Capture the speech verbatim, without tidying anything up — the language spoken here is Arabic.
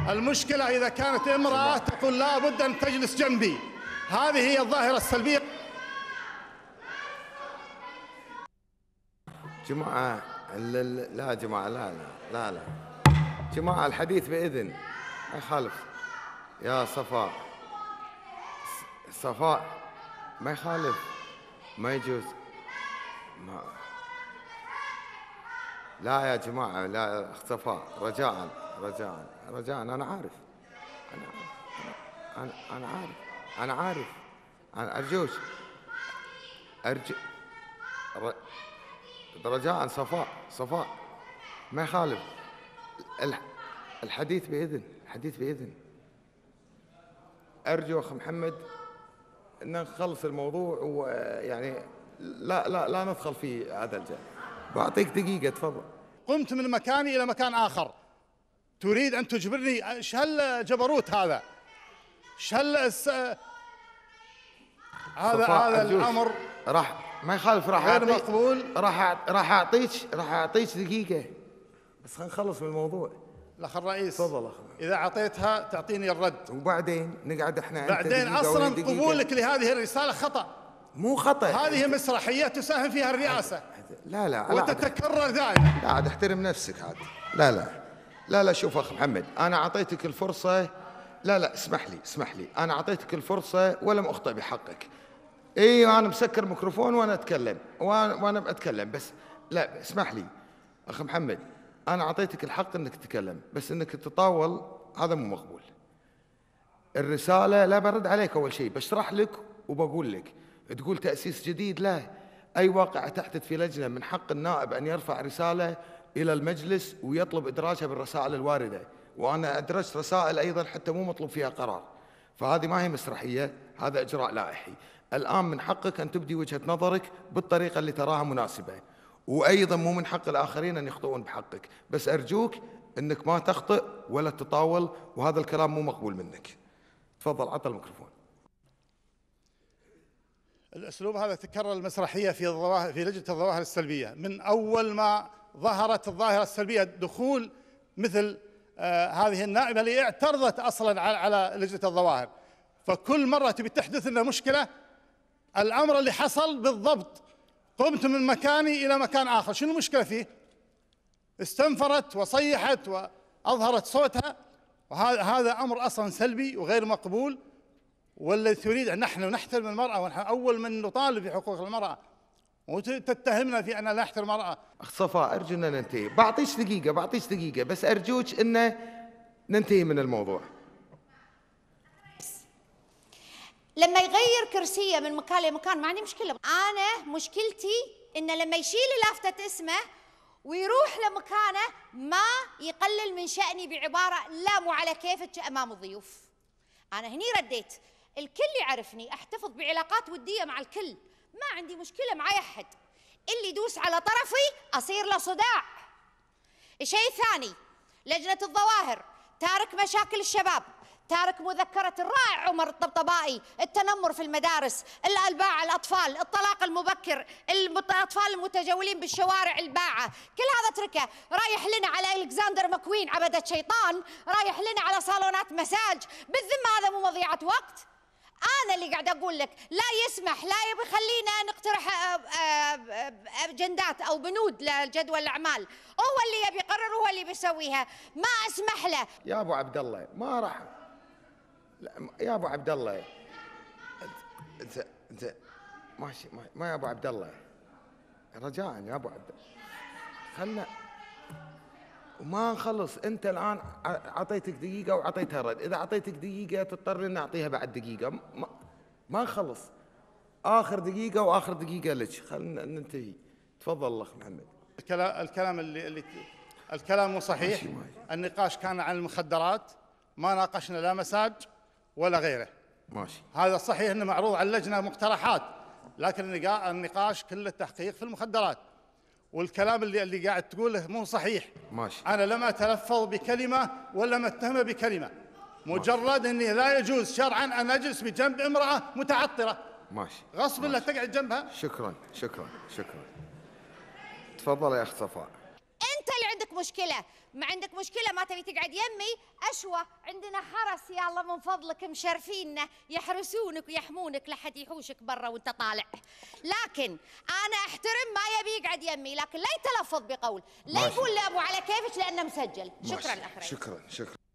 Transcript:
المشكلة إذا كانت امرأة تقول لا بد أن تجلس جنبي، هذه هي الظاهرة السلبية. جماعة لا جماعة لا لا لا لا جماعة الحديث بإذن ما يخالف. يا صفاء صفاء ما يخالف، ما يجوز. ما لا يا جماعة، لا أخت صفاء، رجاء رجاء رجاء أنا عارف أنا أنا أنا عارف أنا عارف أنا أرجوك أرجو رجاء صفاء صفاء ما يخالف. الحديث بإذن الحديث بإذن. أرجو أخ محمد أن نخلص الموضوع، ويعني لا لا لا ندخل في هذا الجانب. بعطيك دقيقة تفضل. قمت من مكاني إلى مكان آخر، تريد أن تجبرني؟ ايش هالجبروت هذا؟ ايش هال الس... هذا هذا الأمر راح ما يخالف، راح غير مقبول. راح راح أعطيك راح أعطيك دقيقة بس خلينا نخلص من الموضوع. الأخ الرئيس تفضل أخ. إذا أعطيتها تعطيني الرد، وبعدين نقعد احنا بعدين أصلا قبولك لهذه الرسالة خطأ. مو خطأ، هذه مسرحية تساهم فيها الرئاسة. لا لا وتتكرر دائما. لا عاد احترم نفسك عاد. لا لا لا لا شوف أخ محمد، أنا أعطيتك الفرصة. لا لا اسمح لي اسمح لي أنا أعطيتك الفرصة ولم أخطئ بحقك. إي أنا مسكر ميكروفون وأنا أتكلم وأنا وأنا بأتكلم، بس لا اسمح لي أخ محمد، أنا أعطيتك الحق إنك تتكلم، بس إنك تطاول هذا مو مقبول. الرسالة لا برد عليك، أول شيء بشرح لك وبقول لك. تقول تأسيس جديد، لا، أي واقعة تحدث في لجنة من حق النائب أن يرفع رسالة إلى المجلس ويطلب إدراجها بالرسائل الواردة، وأنا أدرجت رسائل أيضا حتى مو مطلوب فيها قرار، فهذه ما هي مسرحية، هذا إجراء لائحي. الآن من حقك أن تبدي وجهة نظرك بالطريقة اللي تراها مناسبة، وأيضا مو من حق الآخرين أن يخطئون بحقك، بس أرجوك أنك ما تخطئ ولا تطاول، وهذا الكلام مو مقبول منك. تفضل عطى الميكروفون. الأسلوب هذا تكرر المسرحية في الظواهر في لجنة الظواهر السلبية من أول ما ظهرت الظاهرة السلبية، دخول مثل آه هذه النائبة اللي اعترضت أصلا على, على لجنة الظواهر، فكل مرة تبي تحدث لنا مشكلة. الأمر اللي حصل بالضبط، قمت من مكاني إلى مكان آخر، شنو المشكلة فيه؟ استنفرت وصيحت وأظهرت صوتها، وهذا هذا أمر أصلا سلبي وغير مقبول. والذي تريد أن نحن نحترم المرأة، ونحن أول من نطالب بحقوق المرأة، وتتهمنا في أن لا نحترم المرأة. أخ صفاء أرجو أن ننتهي. بعطيش دقيقة بعطيش دقيقة بس أرجوك أن ننتهي من الموضوع. لما يغير كرسيه من مكان لمكان ما عندي مشكلة، أنا مشكلتي إنه لما يشيل لافتة اسمه ويروح لمكانه ما يقلل من شأني بعبارة لا مو على كيفك أمام الضيوف. أنا هني رديت، الكل يعرفني، أحتفظ بعلاقات ودية مع الكل، ما عندي مشكلة مع أي أحد، اللي يدوس على طرفي أصير له صداع. الشيء الثاني، لجنة الظواهر تارك مشاكل الشباب، تارك مذكرة الرائع عمر الطبطبائي، التنمر في المدارس، الألباع الأطفال، الطلاق المبكر، الأطفال المتجولين بالشوارع الباعة، كل هذا تركه، رايح لنا على ألكسندر مكوين عبدة شيطان، رايح لنا على صالونات مساج، بالذمة هذا مو مضيعة وقت؟ أنا اللي قاعد أقول لك لا يسمح، لا يبي يخلينا نقترح أجندات أو بنود لجدول الأعمال، هو اللي يبي يقرر، هو اللي بيسويها، ما أسمح له. يا أبو عبد الله ما راح، لا يا ابو عبد الله، انت انت ماشي ما يا ابو عبد الله، رجاء يا ابو عبد الله خلنا وما نخلص. انت الان اعطيتك دقيقه واعطيتها رد، اذا اعطيتك دقيقه تضطر ان اعطيها بعد دقيقه، ما, ما نخلص. اخر دقيقه واخر دقيقه لك، خلينا ننتهي. تفضل اخ محمد. الكلام الكلام اللي, اللي الكلام مو صحيح. ماشي ماشي. النقاش كان عن المخدرات، ما ناقشنا لا مساج ولا غيره. ماشي. هذا صحيح انه معروض على اللجنه مقترحات، لكن النقاش كله التحقيق في المخدرات، والكلام اللي اللي قاعد تقوله مو صحيح. ماشي. انا لم اتلفظ بكلمه ولا متهمه بكلمه، مجرد اني لا يجوز شرعا ان اجلس بجنب امراه متعطره. ماشي. غصب الله تقعد جنبها. شكرا شكرا شكرا. تفضل يا اخت صفاء. انت اللي عندك مشكله، ما عندك مشكله ما تبي تقعد يمي اشوى، عندنا حرس يا الله من فضلك مشرفيننا يحرسونك ويحمونك لحد يحوشك برا وانت طالع. لكن انا احترم ما يبي يقعد يمي، لكن لا يتلفظ بقول، لا يقول لابو على كيفك لانه مسجل. شكرا الاخ رئيس. شكرا شكرا.